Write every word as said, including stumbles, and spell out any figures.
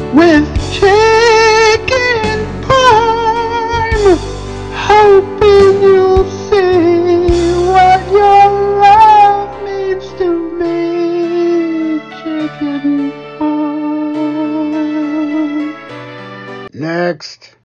with chicken parm, hoping you'll see what your love means to me. Chicken parm. Next.